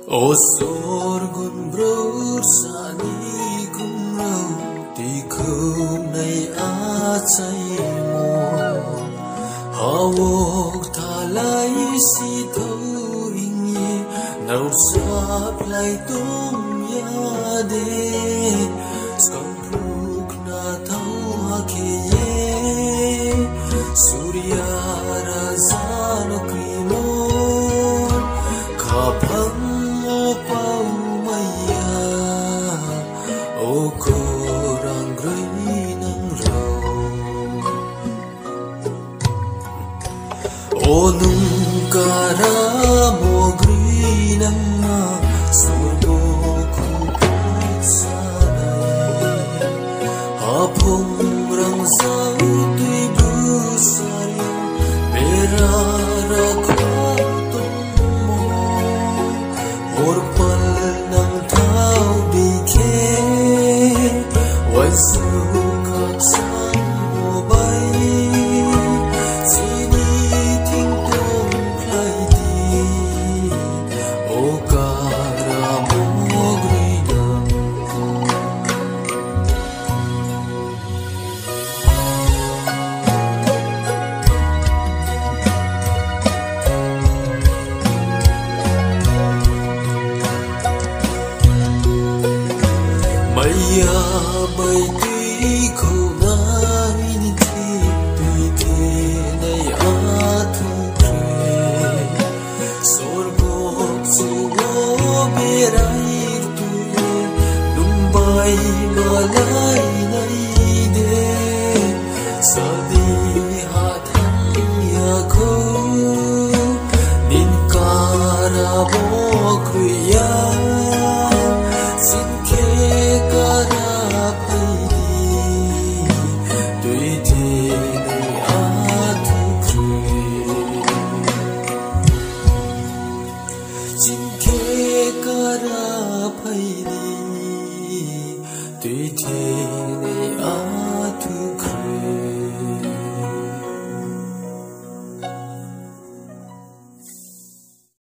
O sorgun bror sani kumrau ti khum nay a chai mo hawok thalai si tho ing ye nau sap lai tum ya de skam phuk na thau ha ke ye surya raza no krimo khapang O nungkara mogri namma surgo kupat sanai apung rang sau tui busari berara khatum mo horpal nang thau dikhe waisu khak sang mo bai Maya bai tui ko na ni thi tui the nay a thu pre sorgo chu go berai tu lumbai malai nai de sadi ha thang ya ko nin kara bo kruya Jinke kara phaini